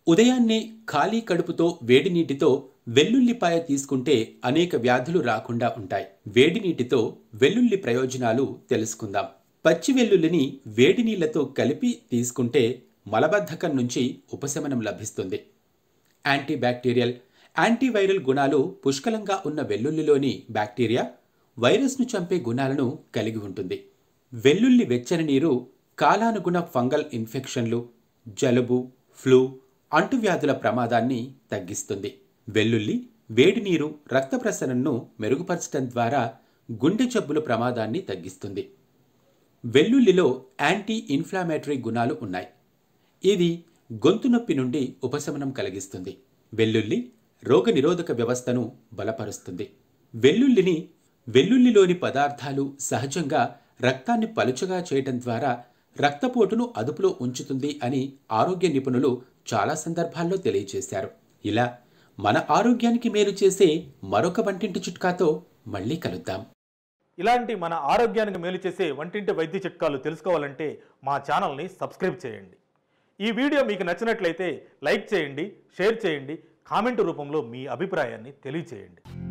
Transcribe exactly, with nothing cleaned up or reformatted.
ఉదయాన్నే ఖాళీ కడుపుతో వేడి నీటితో వెల్లుల్లిపాయ తీసుకుంటే అనేక వ్యాధులు రాకుండా ఉంటాయి. వేడి నీటితో వెల్లుల్లి ప్రయోజనాలు తెలుసుకుందాం. పచ్చి వెల్లుల్లిని వేడి నీళ్లతో కలిపి తీసుకుంటే మలబద్ధకం నుంచి ఉపశమనం లభిస్తుంది. యాంటీబ్యాక్టీరియల్, యాంటీవైరల్ గుణాలు పుష్కలంగా ఉన్న వెల్లుల్లిలోని బ్యాక్టీరియా వైరస్ను చంపే గుణాలను కలిగి ఉంటుంది. వెల్లుల్లి వెచ్చని నీరు కాలానుగుణ ఫంగల్ ఇన్ఫెక్షన్లు, జలుబు, ఫ్లూ, అంటువ్యాధుల ప్రమాదాన్ని తగ్గిస్తుంది. వెల్లుల్లి వేడి నీరు రక్త ప్రసరణను మెరుగుపరచడం ద్వారా గుండె జబ్బుల ప్రమాదాన్ని తగ్గిస్తుంది. వెల్లుల్లిలో యాంటీ ఇన్ఫ్లామేటరీ గుణాలు ఉన్నాయి. ఇది గొంతు నొప్పి నుండి ఉపశమనం కలిగిస్తుంది. వెల్లుల్లి రోగనిరోధక వ్యవస్థను బలపరుస్తుంది. వెల్లుల్లిని వెల్లుల్లిలోని పదార్థాలు సహజంగా రక్తాన్ని పలుచగా చేయటం ద్వారా రక్తపోటును అదుపులో ఉంచుతుంది అని ఆరోగ్య నిపుణులు చాలా సందర్భాల్లో తెలియజేశారు. ఇలా మన ఆరోగ్యానికి మేలు చేసే మరొక వంటింటి చిట్కాతో మళ్ళీ కలుద్దాం. ఇలాంటి మన ఆరోగ్యానికి మేలు చేసే వంటింటి వైద్య చిట్కాలు తెలుసుకోవాలంటే మా ఛానల్ని సబ్స్క్రైబ్ చేయండి. ఈ వీడియో మీకు నచ్చినట్లయితే లైక్ చేయండి, షేర్ చేయండి, కామెంట్ రూపంలో మీ అభిప్రాయాన్ని తెలియచేయండి.